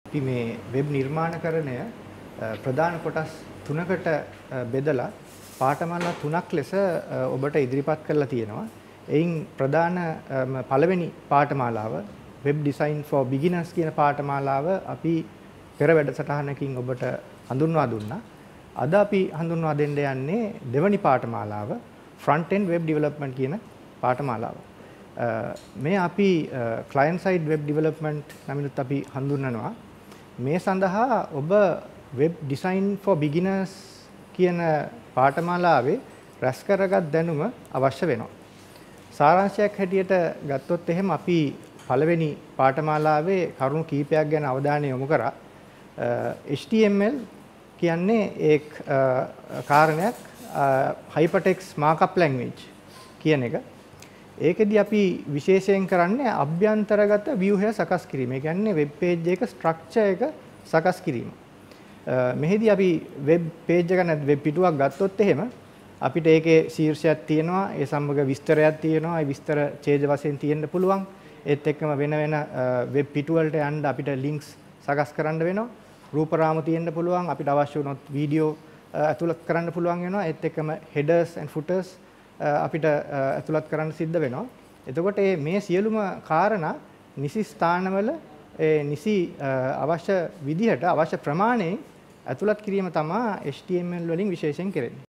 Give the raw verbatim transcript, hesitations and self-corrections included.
අපි මේ වෙබ් නිර්මාණකරණය ප්‍රධාන කොටස් තුනකට බෙදලා පාඨමාලා තුනක් ලෙස ඔබට ඉදිරිපත් කරලා තියෙනවා. එයින් ප්‍රධාන පළවෙනි පාඨමාලාව Web Design for Beginners කියන පාඨමාලාව අපි පෙර වැඩසටහනකින් ඔබට හඳුන්වා දුන්නා. අද අපි හඳුන්වා දෙන්න යන්නේ දෙවැනි පාඨමාලාව Front End Web Development කියන පාඨමාලාව. මේ අපි client side web development නමිනුත් අපි හඳුන්වනවා. මේ සඳහා ඔබ web design for beginners කියන පාඨමාලාවේ රැස් කරගත් දැනුම අවශ්‍ය වෙනවා. සාරාංශයක් හැටියට ගත්තොත් එහෙම අපි පළවෙනි පාඨමාලාවේ කරුණු කීපයක් ගැන අවධානය යොමු කරා. H T M L කියන්නේ ඒක කාරණයක් hypertext markup language කියන එක. ඒකෙදි අපි විශේෂයෙන් කරන්නේ අභ්‍යන්තරගත ව්‍යුහය සකස් කිරීම. ඒ කියන්නේ වෙබ් පේජ් එක ස්ට්‍රක්චර් එක සකස් කිරීම. මෙහිදී අපි වෙබ් පේජ් එක නැත්නම් වෙබ් පිටුවක් ගත්තොත් එහෙම අපිට ඒකේ ශීර්ෂයක් තියෙනවා, ඒ සමග විස්තරයක් තියෙනවා. ඒ විස්තර ඡේද වශයෙන් තියෙන්න පුළුවන්. ඒත් එක්කම වෙන වෙන වෙබ් පිටු වලට යන්න අපිට ලින්ක්ස් සකස් කරන්න වෙනවා. රූප රාමු තියෙන්න පුළුවන්. අපිට අවශ්‍ය වුණොත් වීඩියෝ ඇතුළත් කරන්න පුළුවන් වෙනවා. ඒත් එක්කම headers and footers අපිට ඇතුළත් කරන්න සිද්ධ වෙනවා. එතකොට මේ සියලුම කාරණා නිසි ස්ථානවල ඒ නිසි අවශ්‍ය විදිහට අවශ්‍ය ප්‍රමාණයෙන් ඇතුළත් කිරීම තමයි H T M L වලින් විශේෂයෙන් කරන්නේ.